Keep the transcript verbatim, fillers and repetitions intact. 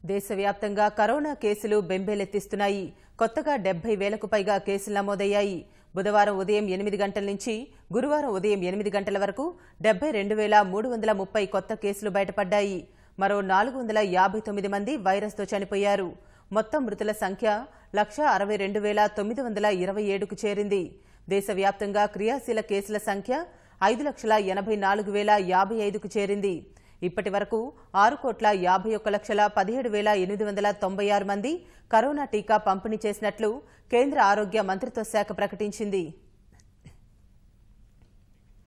దేశవ్యాప్తంగా కరోనా కేసులు బెంబేలెత్తిస్తున్నాయి. కొత్తగా డెబ్బై వేలకు పైగా కేసులు నమోదయ్యాయి. బుధవారం ఉదయం ఎనిమిది గంటల నుంచి గురువారం ఉదయం ఎనిమిది గంటల వరకు డెబ్బై రెండు వేల మూడు వందల ముప్పై కొత్త కేసులు బయటపడ్డాయి. మరో నాలుగు వందల యాభై తొమ్మిది మంది వైరస్తో చనిపోయారు. మొత్తం మృతుల సంఖ్య లక్ష అరవై రెండు వేల తొమ్మిది వందల ఇరవై ఏడుకు చేరింది. దేశవ్యాప్తంగా క్రియాశీల కేసుల సంఖ్య ఐదు లక్షల ఎనభై నాలుగు వేల యాభై ఐదుకు చేరింది. ఇప్పటి వరకు ఆరు కోట్ల యాభై ఒక్క లక్షల పదిహేడు వేల ఎనిమిది వందల తొంభై ఆరు మంది కరోనా టీకా పంపిణీ చేసినట్లు కేంద్ర ఆరోగ్య మంత్రిత్వ శాఖ ప్రకటించింది.